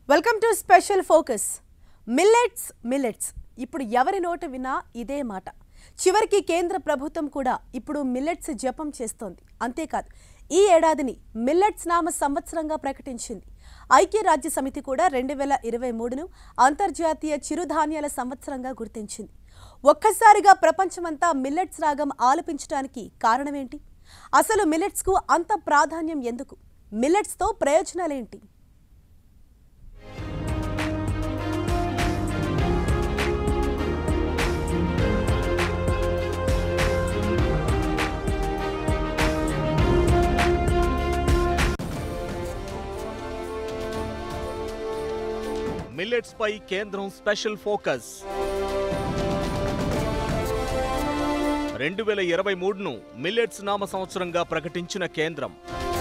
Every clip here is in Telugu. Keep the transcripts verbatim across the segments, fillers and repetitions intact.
Welcome to special focus. Millets millets ఇప్పుడు ఎవరి నోట విన్నా ఇదే మాట. చివరికి కేంద్ర ప్రభుత్వం కూడా ఇప్పుడు మిల్లెట్స్ జపం చేస్తోంది. అంతేకాదు, ఈ ఏడాదిని మిల్లెట్స్ నామ సంవత్సరంగా ప్రకటించింది. ఐక్యరాజ్య సమితి కూడా రెండు వేల ఇరవై మూడును అంతర్జాతీయ చిరుధాన్యాల సంవత్సరంగా గుర్తించింది. ఒక్కసారిగా ప్రపంచమంతా మిల్లెట్స్ రాగం ఆలపించడానికి కారణమేంటి? అసలు మిల్లెట్స్కు అంత ప్రాధాన్యం ఎందుకు? మిల్లెట్స్తో ప్రయోజనాలేంటి? మిల్లెట్స్ పై కేంద్రం స్పెషల్ ఫోకస్. రెండు వేల ఇరవై మూడును మిల్లెట్స్ నామ సంవత్సరంగా ప్రకటించిన కేంద్రం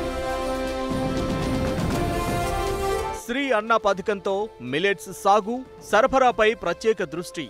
శ్రీ అన్న పథకంతో మిల్లెట్స్ సాగు సరఫరాపై ప్రత్యేక దృష్టి.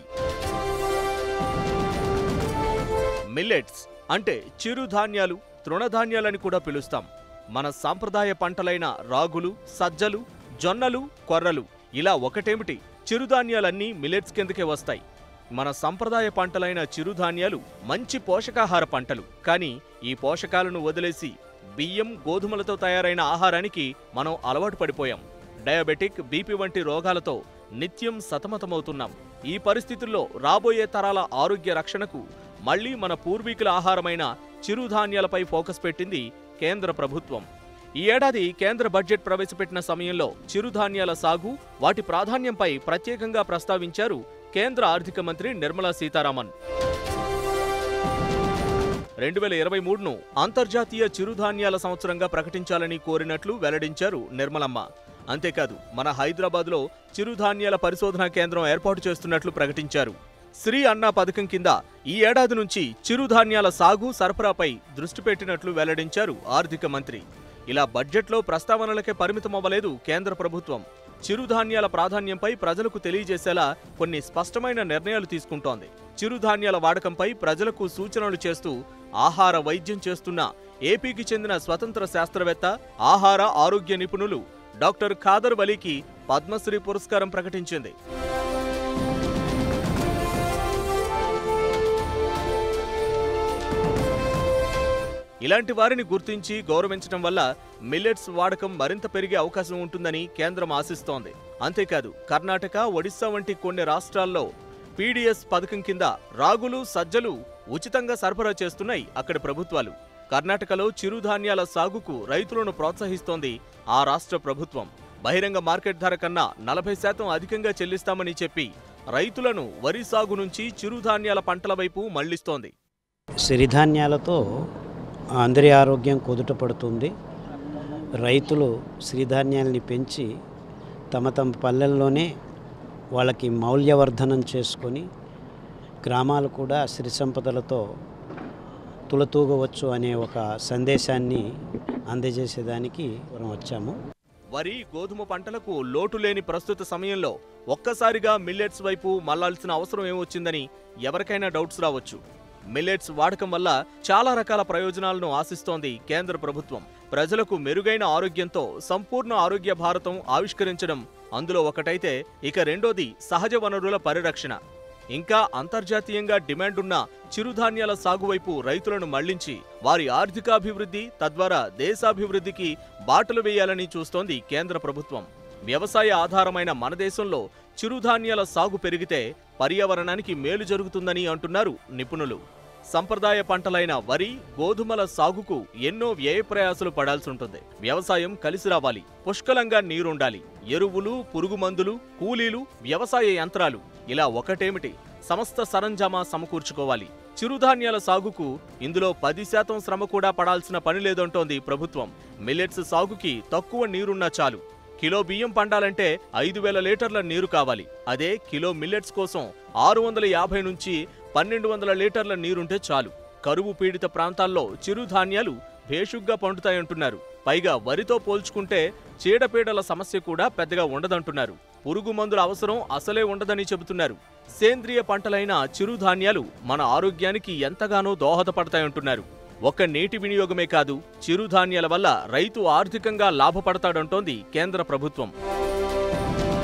మిల్లెట్స్ అంటే చిరుధాన్యాలు, తృణధాన్యాలని కూడా పిలుస్తాం. మన సాంప్రదాయ పంటలైన రాగులు, సజ్జలు, జొన్నలు, కొర్రలు ఇలా ఒకటేమిటి, చిరుధాన్యాలన్నీ మిల్లెట్స్ కిందకే వస్తాయి. మన సంప్రదాయ పంటలైన చిరుధాన్యాలు మంచి పోషకాహార పంటలు. కానీ ఈ పోషకాలను వదిలేసి బియ్యం, గోధుమలతో తయారైన ఆహారానికి మనం అలవాటు పడిపోయాం. డయాబెటిక్, బీపీ వంటి రోగాలతో నిత్యం సతమతమవుతున్నాం. ఈ పరిస్థితుల్లో రాబోయే తరాల ఆరోగ్య రక్షణకు మళ్లీ మన పూర్వీకుల ఆహారమైన చిరుధాన్యాలపై ఫోకస్ పెట్టింది కేంద్ర ప్రభుత్వం. ఈ ఏడాది కేంద్ర బడ్జెట్ ప్రవేశపెట్టిన సమయంలో చిరుధాన్యాల సాగు, వాటి ప్రాధాన్యంపై ప్రత్యేకంగా ప్రస్తావించారు కేంద్ర ఆర్థిక మంత్రి నిర్మలా సీతారామన్. రెండు వేల ఇరవై మూడును అంతర్జాతీయ చిరుధాన్యాల సంవత్సరంగా ప్రకటించాలని కోరినట్లు వెల్లడించారు నిర్మలమ్మ. అంతేకాదు, మన హైదరాబాద్లో చిరుధాన్యాల పరిశోధనా కేంద్రం ఏర్పాటు చేస్తున్నట్లు ప్రకటించారు. శ్రీ అన్న పథకం కింద ఈ ఏడాది నుంచి చిరుధాన్యాల సాగు, సరఫరాపై దృష్టి పెట్టినట్లు వెల్లడించారు ఆర్థిక మంత్రి. ఇలా బడ్జెట్లో ప్రస్తావనలకే పరిమితమవ్వలేదు కేంద్ర ప్రభుత్వం. చిరుధాన్యాల ప్రాధాన్యంపై ప్రజలకు తెలియజేసేలా కొన్ని స్పష్టమైన నిర్ణయాలు తీసుకుంటోంది. చిరుధాన్యాల వాడకంపై ప్రజలకు సూచనలు చేస్తూ ఆహార వైద్యం చేస్తున్న ఏపీకి చెందిన స్వతంత్ర శాస్త్రవేత్త, ఆహార ఆరోగ్య నిపుణులు డాక్టర్ ఖాదర్ వలీకి పద్మశ్రీ పురస్కారం ప్రకటించింది. ఇలాంటి వారిని గుర్తించి గౌరవించడం వల్ల మిల్లెట్స్ వాడకం మరింత పెరిగే అవకాశం ఉంటుందని కేంద్రం ఆశిస్తోంది. అంతేకాదు, కర్ణాటక, ఒడిశా వంటి కొన్ని రాష్ట్రాల్లో పీడీఎస్ పథకం కింద రాగులు, సజ్జలు ఉచితంగా సరఫరా చేస్తున్నాయి అక్కడి ప్రభుత్వాలు. కర్ణాటకలో చిరుధాన్యాల సాగుకు రైతులను ప్రోత్సహిస్తోంది ఆ రాష్ట్ర ప్రభుత్వం. బహిరంగ మార్కెట్ ధర కన్నా నలభై శాతం అధికంగా చెల్లిస్తామని చెప్పి రైతులను వరి సాగు నుంచి చిరుధాన్యాల పంటల వైపు మళ్లిస్తోంది. సిరిధాన్యాలతో అందరి ఆరోగ్యం కుదుట పడుతుంది. రైతులు సిరిధాన్యాలని పెంచి తమ తమ పల్లెల్లోనే వాళ్ళకి మౌల్యవర్ధనం చేసుకొని గ్రామాలు కూడా సిరి సంపదలతో తులతూగవచ్చు అనే ఒక సందేశాన్ని అందజేసేదానికి మనం వచ్చాము. వరి, గోధుమ పంటలకు లోటు లేని ప్రస్తుత సమయంలో ఒక్కసారిగా మిల్లెట్స్ వైపు మళ్లాల్సిన అవసరం ఏమొచ్చిందని ఎవరికైనా డౌట్స్ రావచ్చు. మిల్లెట్స్ వాడకం వల్ల చాలా రకాల ప్రయోజనాలను ఆశిస్తోంది కేంద్ర ప్రభుత్వం. ప్రజలకు మెరుగైన ఆరోగ్యంతో సంపూర్ణ ఆరోగ్య భారతం ఆవిష్కరించడం అందులో ఒకటైతే, ఇక రెండోది సహజ వనరుల పరిరక్షణ. ఇంకా అంతర్జాతీయంగా డిమాండున్న చిరుధాన్యాల సాగు వైపు రైతులను మళ్లించి వారి ఆర్థికాభివృద్ధి, తద్వారా దేశాభివృద్ధికి బాటలు వేయాలని చూస్తోంది కేంద్ర ప్రభుత్వం. వ్యవసాయ ఆధారమైన మన దేశంలో చిరుధాన్యాల సాగు పెరిగితే పర్యావరణానికి మేలు జరుగుతుందని అంటున్నారు నిపుణులు. సంప్రదాయ పంటలైన వరి, గోధుమల సాగుకు ఎన్నో వ్యయ ప్రయాసాలు పడాల్సి ఉంటుంది. వ్యవసాయం కలిసి రావాలి, పుష్కలంగా నీరుండాలి, ఎరువులు, పురుగు మందులు, కూలీలు, వ్యవసాయ యంత్రాలు ఇలా ఒకటేమిటి, సమస్త సరంజామా సమకూర్చుకోవాలి. చిరుధాన్యాల సాగుకు ఇందులో పది శాతం శ్రమ కూడా పడాల్సిన పని లేదంటోంది ప్రభుత్వం. మిల్లెట్స్ సాగుకి తక్కువ నీరున్నా చాలు. కిలో బియ్యం పండాలంటే ఐదు వేల లీటర్ల నీరు కావాలి. అదే కిలో మిల్లెట్స్ కోసం ఆరు వందల యాభై నుంచి పన్నెండు వందల లీటర్ల నీరుంటే చాలు. కరువు పీడిత ప్రాంతాల్లో చిరుధాన్యాలు భేషుగ్గా పండుతాయంటున్నారు. పైగా వరితో పోల్చుకుంటే చీడపీడల సమస్య కూడా పెద్దగా ఉండదంటున్నారు. పురుగు మందుల అవసరం అసలే ఉండదని చెబుతున్నారు. సేంద్రియ పంటలైన చిరుధాన్యాలు మన ఆరోగ్యానికి ఎంతగానో దోహదపడతాయంటున్నారు. ఒక్క నీటి వినియోగమే కాదు, చిరుధాన్యాల వల్ల రైతు ఆర్థికంగా లాభపడతాడంటోంది కేంద్ర ప్రభుత్వం.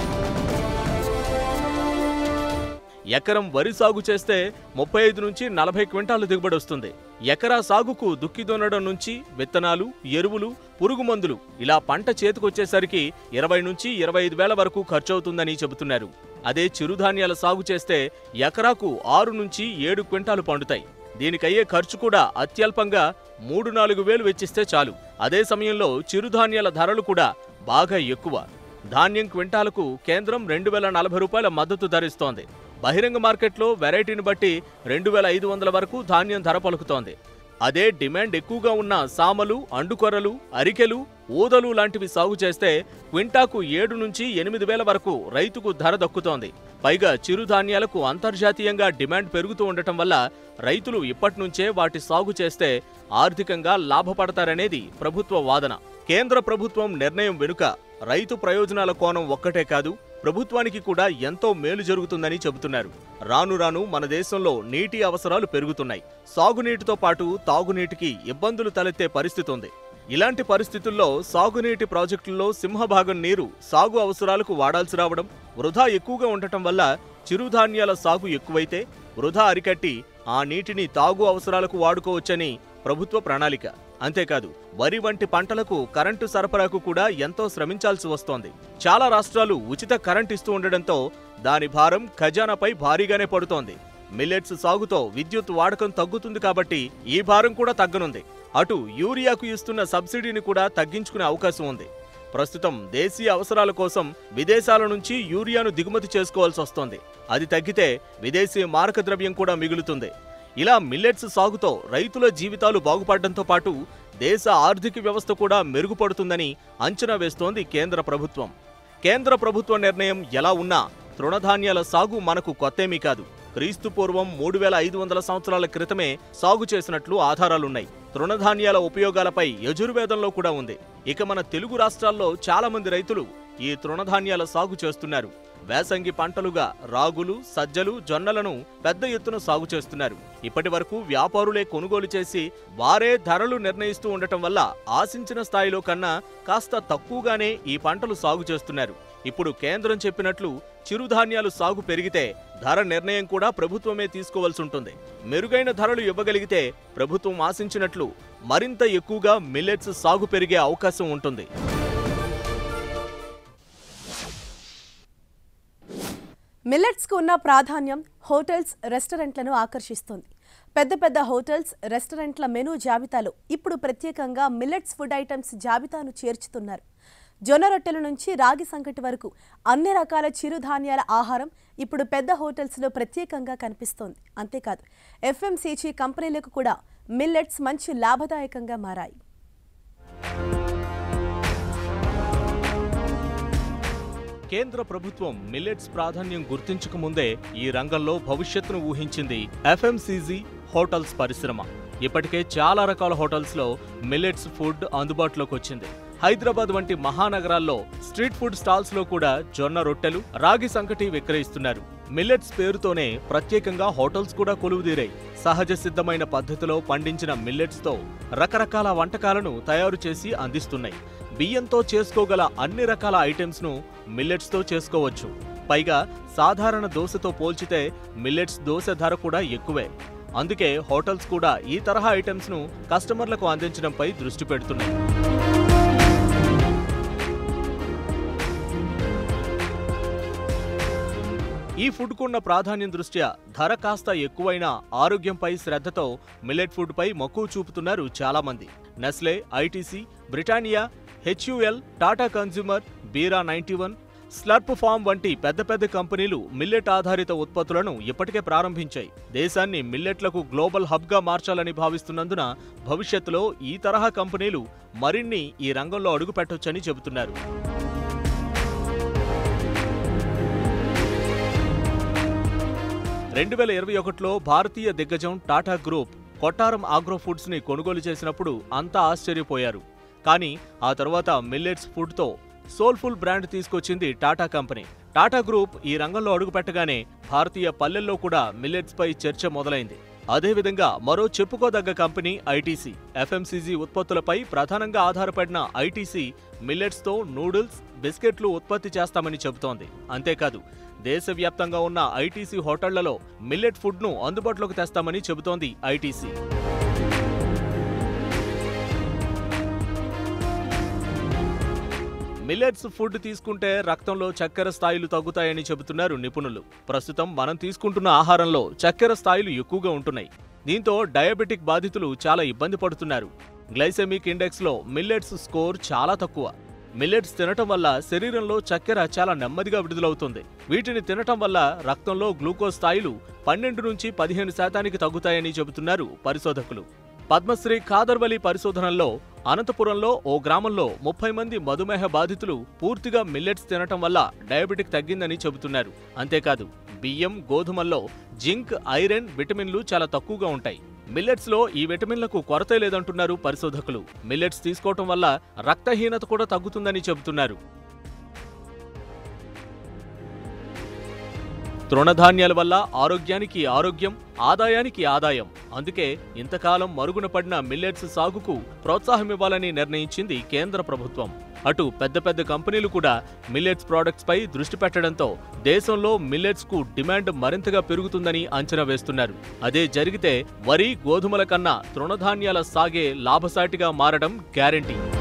ఎకరం వరి సాగు చేస్తే ముప్పై ఐదు నుంచి నలభై క్వింటాలు దిగుబడి వస్తుంది. ఎకరా సాగుకు దుక్కి దున్నడం నుంచి విత్తనాలు, ఎరువులు, పురుగు మందులు ఇలా పంట చేతికొచ్చేసరికి ఇరవై నుంచి ఇరవై ఐదు వేల వరకు ఖర్చవుతుందని చెబుతున్నారు. అదే చిరుధాన్యాల సాగు చేస్తే ఎకరాకు ఆరు నుంచి ఏడు క్వింటాలు పండుతాయి. దీనికయ్యే ఖర్చు కూడా అత్యల్పంగా మూడు నాలుగు వేలు వెచ్చిస్తే చాలు. అదే సమయంలో చిరుధాన్యాల ధరలు కూడా బాగా ఎక్కువ. ధాన్యం క్వింటాలకు కేంద్రం రెండు వేల నలభై రూపాయల మద్దతు ధరిస్తోంది. బహిరంగ మార్కెట్లో వెరైటీని బట్టి రెండు వేల ఐదు వందల వరకు ధాన్యం ధర పలుకుతోంది. అదే డిమాండ్ ఎక్కువగా ఉన్న సామలు, అండుకొర్రలు, అరికెలు, ఊదలు లాంటివి సాగు చేస్తే క్వింటాకు ఏడు నుంచి ఎనిమిది వేల వరకు రైతుకు ధర దక్కుతోంది. పైగా చిరుధాన్యాలకు అంతర్జాతీయంగా డిమాండ్ పెరుగుతూ ఉండటం వల్ల రైతులు ఇప్పటినుంచే వాటి సాగు చేస్తే ఆర్థికంగా లాభపడతారనేది ప్రభుత్వ వాదన. కేంద్ర ప్రభుత్వం నిర్ణయం వెనుక రైతు ప్రయోజనాల కోణం ఒక్కటే కాదు, ప్రభుత్వానికి కూడా ఎంతో మేలు జరుగుతుందని చెబుతున్నారు. రాను రాను మన దేశంలో నీటి అవసరాలు పెరుగుతున్నాయి. సాగునీటితో పాటు తాగునీటికి ఇబ్బందులు తలెత్తే పరిస్థితి ఉంది. ఇలాంటి పరిస్థితుల్లో సాగునీటి ప్రాజెక్టుల్లో సింహభాగం నీరు సాగు అవసరాలకు వాడాల్సి రావడం, వృధా ఎక్కువగా ఉండటం వల్ల చిరుధాన్యాల సాగు ఎక్కువైతే వృధా అరికట్టి ఆ నీటిని తాగు అవసరాలకు వాడుకోవచ్చని ప్రభుత్వ ప్రణాళిక. అంతేకాదు వరి వంటి పంటలకు కరెంటు సరఫరాకు కూడా ఎంతో శ్రమించాల్సి వస్తోంది. చాలా రాష్ట్రాలు ఉచిత కరెంట్ ఇస్తూ ఉండడంతో దాని భారం ఖజానాపై భారీగానే పడుతోంది. మిల్లెట్స్ సాగుతో విద్యుత్ వాడకం తగ్గుతుంది కాబట్టి ఈ భారం కూడా తగ్గనుంది. అటు యూరియాకు ఇస్తున్న సబ్సిడీని కూడా తగ్గించుకునే అవకాశం ఉంది. ప్రస్తుతం దేశీయ అవసరాల కోసం విదేశాల నుంచి యూరియాను దిగుమతి చేసుకోవాల్సి వస్తోంది. అది తగ్గితే విదేశీ మారక ద్రవ్యం కూడా మిగులుతుంది. ఇలా మిల్లెట్స్ సాగుతో రైతుల జీవితాలు బాగుపడడంతో పాటు దేశ ఆర్థిక వ్యవస్థ కూడా మెరుగుపడుతుందని అంచనా వేస్తోంది కేంద్ర ప్రభుత్వం. కేంద్ర ప్రభుత్వ నిర్ణయం ఎలా ఉన్నా తృణధాన్యాల సాగు మనకు కొత్తేమీ కాదు. క్రీస్తు పూర్వం మూడు వేల ఐదు వందల సంవత్సరాల క్రితమే సాగు చేసినట్లు ఆధారాలున్నాయి. తృణధాన్యాల ఉపయోగాలపై యజుర్వేదంలో కూడా ఉంది. ఇక మన తెలుగు రాష్ట్రాల్లో చాలా మంది రైతులు ఈ తృణధాన్యాల సాగు చేస్తున్నారు. వేసంగి పంటలుగా రాగులు, సజ్జలు, జొన్నలను పెద్ద ఎత్తున సాగు చేస్తున్నారు. ఇప్పటి వరకు వ్యాపారులే కొనుగోలు చేసి వారే ధరలు నిర్ణయిస్తూ ఉండటం వల్ల ఆశించిన స్థాయిలో కన్నా కాస్త తక్కువగానే ఈ పంటలు సాగు చేస్తున్నారు. ఇప్పుడు కేంద్రం చెప్పినట్లు చిరుధాన్యాలు సాగు పెరిగితే ధర నిర్ణయం కూడా ప్రభుత్వమే తీసుకోవాల్సి ఉంటుంది. మెరుగైన ధరలు ఇవ్వగలిగితే ప్రభుత్వం ఆశించినట్లు మరింత ఎక్కువగా మిల్లెట్స్ సాగు పెరిగే అవకాశం ఉంటుంది. మిల్లెట్స్కు ఉన్న ప్రాధాన్యం హోటల్స్, రెస్టారెంట్లను ఆకర్షిస్తోంది. పెద్ద పెద్ద హోటల్స్, రెస్టారెంట్ల మెనూ జాబితాలో ఇప్పుడు ప్రత్యేకంగా మిల్లెట్స్ ఫుడ్ ఐటమ్స్ జాబితాను చేర్చుతున్నారు. జొన్న రొట్టెల నుంచి రాగి సంకటి వరకు అన్ని రకాల చిరుధాన్యాల ఆహారం ఇప్పుడు పెద్ద హోటల్స్లో ప్రత్యేకంగా కనిపిస్తోంది. అంతేకాదు ఎఫ్ఎంసీజీ కంపెనీలకు కూడా మిల్లెట్స్ మంచి లాభదాయకంగా మారాయి. కేంద్ర ప్రభుత్వం మిల్లెట్స్ ప్రాధాన్యం గుర్తించక ముందే ఈ రంగంలో భవిష్యత్తును ఊహించింది ఎఫ్ఎంసీజీ హోటల్స్ పరిశ్రమ. ఇప్పటికే చాలా రకాల హోటల్స్లో మిల్లెట్స్ ఫుడ్ అందుబాటులోకి వచ్చింది. హైదరాబాద్ వంటి మహానగరాల్లో స్ట్రీట్ ఫుడ్ స్టాల్స్ లో కూడా జొన్న రొట్టెలు, రాగి సంకటి విక్రయిస్తున్నారు. మిల్లెట్స్ పేరుతోనే ప్రత్యేకంగా హోటల్స్ కూడా కొలువుదీరాయి. సహజ సిద్ధమైన పద్ధతిలో పండించిన మిల్లెట్స్ తో రకరకాల వంటకాలను తయారు చేసి అందిస్తున్నాయి. బియ్యంతో చేసుకోగల అన్ని రకాల ఐటమ్స్ ను మిల్లెట్స్ తో చేసుకోవచ్చు. పైగా సాధారణ దోశతో పోల్చితే మిల్లెట్స్ దోశ ధర కూడా ఎక్కువే. అందుకే హోటల్స్ కూడా ఈ తరహా ఐటమ్స్ ను కస్టమర్లకు అందించడంపై దృష్టి పెడుతున్నాయి. ఈ ఫుడ్కున్న ప్రాధాన్యం దృష్ట్యా ధర కాస్త ఎక్కువైనా ఆరోగ్యంపై శ్రద్ధతో మిల్లెట్ ఫుడ్ పై మక్కువ చూపుతున్నారు చాలా మంది. Nestle, ITC, Britannia, HUL, Tata consumer, Bira ninety one, Slurp Farm వంటి పెద్ద పెద్ద కంపెనీలు మిల్లెట్ ఆధారిత ఉత్పత్తులను ఇప్పటికే ప్రారంభించాయి. దేశాన్ని మిల్లెట్లకు గ్లోబల్ హబ్గా మార్చాలని భావిస్తున్నందున భవిష్యత్తులో ఈ తరహా కంపెనీలు మరిన్ని ఈ రంగంలో అడుగుపెట్టొచ్చని చెబుతున్నారు. రెండు వేల ఇరవై ఒకటిలో భారతీయ దిగ్గజం Tata group Kottaram agro foods ని కొనుగోలు చేసినప్పుడు అంతా ఆశ్చర్యపోయారు. కానీ ఆ తర్వాత మిల్లెట్స్ ఫుడ్ తో సోల్ఫుల్ బ్రాండ్ తీసుకొచ్చింది టాటా కంపెనీ. టాటా గ్రూప్ ఈ రంగంలో అడుగుపెట్టగానే భారతీయ పల్లెల్లో కూడా మిల్లెట్స్ పై చర్చ మొదలైంది. అదేవిధంగా మరో చెప్పుకోదగ్గ కంపెనీ ఐటీసీ. ఎఫ్ఎంసీజీ ఉత్పత్తులపై ప్రధానంగా ఆధారపడిన ఐటీసీ మిల్లెట్స్తో నూడిల్స్, బిస్కెట్లు ఉత్పత్తి చేస్తామని చెబుతోంది. అంతేకాదు దేశవ్యాప్తంగా ఉన్న ఐటీసీ హోటళ్లలో మిల్లెట్ ఫుడ్ను అందుబాటులోకి తెస్తామని చెబుతోంది ఐటీసీ. మిల్లెట్స్ ఫుడ్ తీసుకుంటే రక్తంలో చక్కెర స్థాయిలు తగ్గుతాయని చెబుతున్నారు నిపుణులు. ప్రస్తుతం మనం తీసుకుంటున్న ఆహారంలో చక్కెర స్థాయిలు ఎక్కువగా ఉంటున్నాయి. దీంతో డయాబెటిక్ బాధితులు చాలా ఇబ్బంది పడుతున్నారు. గ్లైసెమిక్ ఇండెక్స్లో మిల్లెట్స్ స్కోర్ చాలా తక్కువ. మిల్లెట్స్ తినటం వల్ల శరీరంలో చక్కెర చాలా నెమ్మదిగా విడుదలవుతుంది. వీటిని తినటం వల్ల రక్తంలో గ్లూకోజ్ స్థాయిలు పన్నెండు నుంచి పదిహేను శాతానికి తగ్గుతాయని చెబుతున్నారు పరిశోధకులు. పద్మశ్రీ ఖాదర్వలి పరిశోధనల్లో అనంతపురంలో ఓ గ్రామంలో ముప్పై మంది మధుమేహ బాధితులు పూర్తిగా మిల్లెట్స్ తినటం వల్ల డయాబెటిక్ తగ్గిందని చెబుతున్నారు. అంతేకాదు బియ్యం, గోధుమల్లో జింక్, ఐరన్, విటమిన్లు చాలా తక్కువగా ఉంటాయి. మిల్లెట్స్ లో ఈ విటమిన్లకు కొరత లేదంటున్నారు పరిశోధకులు. మిల్లెట్స్ తీసుకోవటం వల్ల రక్తహీనత కూడా తగ్గుతుందని చెబుతున్నారు. తృణధాన్యాల వల్ల ఆరోగ్యానికి ఆరోగ్యం, ఆదాయానికి ఆదాయం. అందుకే ఇంతకాలం మరుగున పడిన మిల్లెట్స్ సాగుకు ప్రోత్సాహమివ్వాలని నిర్ణయించింది కేంద్ర ప్రభుత్వం. అటు పెద్ద పెద్ద కంపెనీలు కూడా మిల్లెట్స్ ప్రోడక్ట్స్ పై దృష్టి పెట్టడంతో దేశంలో మిల్లెట్స్ కు డిమాండ్ మరింతగా పెరుగుతుందని అంచనా వేస్తున్నారు. అదే జరిగితే వరి, గోధుమల కన్నా తృణధాన్యాల సాగే లాభసాటిగా మారడం గ్యారెంటీ.